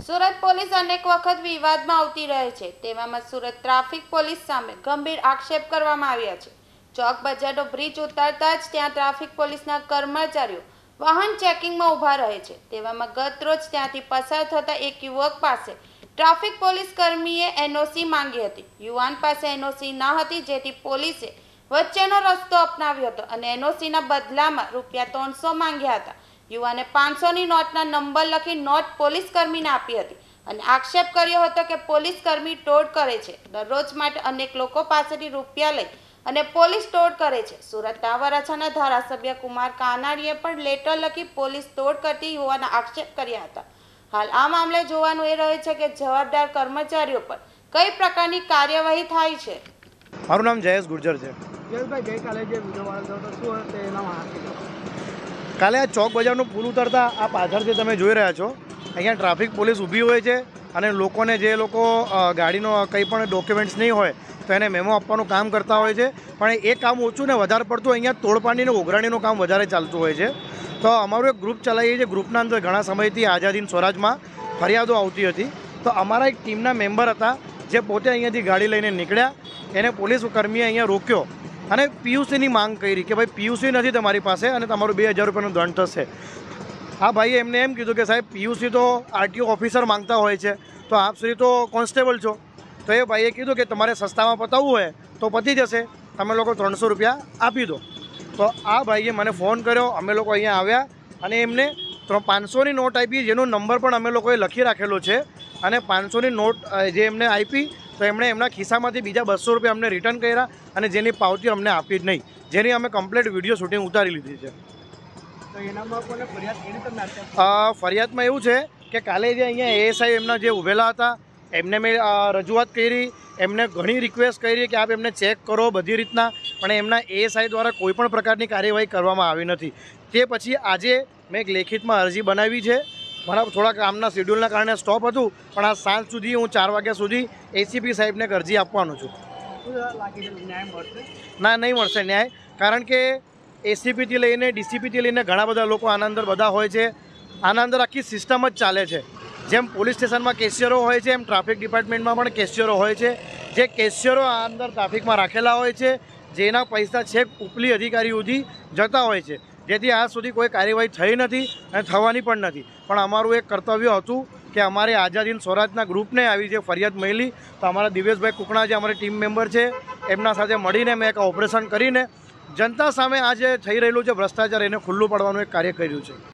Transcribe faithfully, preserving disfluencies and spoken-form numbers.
Surat police અનેક વખત વિવાદમાં આવતી રહે છે, તેવામાં સુરત ટ્રાફિક પોલીસ સામે ગંભીર આક્ષેપ કરવામાં આવ્યા છે। ચોક બજારનો બ્રિજ ઉતારતા જ ત્યાં ટ્રાફિક પોલીસના કર્મચારીઓ વાહન ચેકિંગમાં ઊભા રહે છે। તેવામાં ગત રોજ ત્યાંથી પસાર થતા એક યુવક પાસે ટ્રાફિક પોલીસ કર્મીએ એનઓસી માંગી હતી। યુવાન પાસે એનઓસી ન હતી, જેથી પોલીસે વચ્ચેનો રસ્તો અપનાવ્યો હતો અને એનઓસીના બદલામાં રૂપિયા ત્રણસો માંગ્યા હતા। યુવાને પાંચસોની નોટના નંબર લખી નોટ પોલીસ કર્મીને આપી હતી અને આક્ષેપ કર્યો હતો કે પોલીસ કર્મી તોડ કરે છે। દરરોજ માટે અનેક લોકો પાસેથી રૂપિયા લઈ અને પોલીસ તોડ કરે છે। સુરતના વરાછાના ધારાસભ્ય કુમાર કાનાણીએ પણ લેટર લખી પોલીસ તોડ કરતી હોવાના આક્ષેપ કર્યા હતા। હાલ આ મામલે જોવાનું એ રહે છે કે જવાબદાર કર્મચારીઓ પર કઈ પ્રકારની કાર્યવાહી થાય છે। મારું નામ જયેશ ગુર્જર છે। જયેશભાઈ, ગઈકાલે જે વિડીયો વાયરલ થયો હતો, શું તે એના કાલે આ ચોક બજારનું પુલ ઉતરતા આ પાછળથી તમે જોઈ રહ્યા છો, અહીંયા ટ્રાફિક પોલીસ ઊભી હોય છે અને લોકોને જે લોકો ગાડીનો કંઈ પણ ડોક્યુમેન્ટ્સ નહીં હોય તો એને મેમો આપવાનું કામ કરતા હોય છે। પણ એ કામ ઓછું ને વધારે પડતું અહીંયા તોડપાડીને ઉઘરાણીનું કામ વધારે ચાલતું હોય છે। તો અમારું એક ગ્રુપ ચલાવીએ છીએ। ગ્રુપના અંદર ઘણા સમયથી આઝાદી સ્વરાજમાં ફરિયાદો આવતી હતી, તો અમારા એક ટીમના મેમ્બર હતા જે પોતે અહીંયાથી ગાડી લઈને નીકળ્યા। એને પોલીસ કર્મીએ અહીંયા રોક્યો અને પીયુસીની માંગ કરી કે ભાઈ પીયુસી નથી તમારી પાસે અને તમારું બે હજાર રૂપિયાનો દંડ થશે। આ ભાઈએ એમને એમ કીધું કે સાહેબ પીયુસી તો આરટીઓ ઓફિસર માંગતા હોય છે, તો આપ શ્રી તો કોન્સ્ટેબલ છો। તો એ ભાઈએ કીધું કે તમારે સસ્તામાં પતાવવું હોય તો પતી જશે, તમે લોકો ત્રણસો રૂપિયા આપી દો। તો આ ભાઈએ મને ફોન કર્યો, અમે લોકો અહીંયા આવ્યા અને એમને પાંચસોની નોટ આપી, જેનો નંબર પણ અમે લોકોએ લખી રાખેલો છે। અને પાંચસોની નોટ જે એમને આપી તો એમણે એમના ખિસ્સામાંથી બીજા બસો રૂપિયા અમને રિટર્ન કર્યા અને જેની પાવતી અમને આપી જ નહીં, જેની અમે કમ્પ્લીટ વિડીયો શૂટિંગ ઉતારી લીધી છે। તો એનામાં કોને ફરિયાદ કરી તમે? ફરિયાદમાં એવું છે કે કાલે જે અહીંયા એએસઆઈ એમના જે ઊભેલા હતા એમને મેં રજૂઆત કરી, એમને ઘણી રિક્વેસ્ટ કરી કે આપ એમને ચેક કરો બધી રીતના, પણ એમના એએસઆઈ દ્વારા કોઈ પણ પ્રકારની કાર્યવાહી કરવામાં આવી નથી। તે પછી આજે મેં એક લેખિતમાં અરજી બનાવી છે। મારા થોડા કામના શેડ્યુલના કારણે સ્ટોપ હતું, પણ આ સાંજ સુધી હું ચાર વાગ્યા સુધી એસીપી સાહેબને એક અરજી આપવાનો છું। ન્યાય મળશે? ના, નહીં મળશે ન્યાય, કારણ કે એસીપીથી લઈને ડીસીપીથી લઈને ઘણા બધા લોકો આના અંદર બધા હોય છે। આના અંદર આખી સિસ્ટમ જ ચાલે છે। જેમ પોલીસ સ્ટેશનમાં કેશિયરો હોય છે, એમ ટ્રાફિક ડિપાર્ટમેન્ટમાં પણ કેશિયરો હોય છે। જે કેશિયરો આ અંદર ટ્રાફિકમાં રાખેલા હોય છે, જેના પૈસા છેક ઉપલી અધિકારી સુધી જતા હોય છે, જેથી આજ સુધી કોઈ કાર્યવાહી થઈ નથી અને થવાની પણ નથી। પણ અમારું એક કર્તવ્ય હતું કે અમારે આઝાદી સ્વરાજના ગ્રુપને આવી જે ફરિયાદ મળી, તો અમારા દિવેશભાઈ કુકણા જે અમારી ટીમ મેમ્બર છે એમના સાથે મળીને મેં એક ઓપરેશન કરીને જનતા સામે આ જે થઈ રહેલું છે ભ્રષ્ટાચાર એને ખુલ્લું પાડવાનું એક કાર્ય કર્યું છે।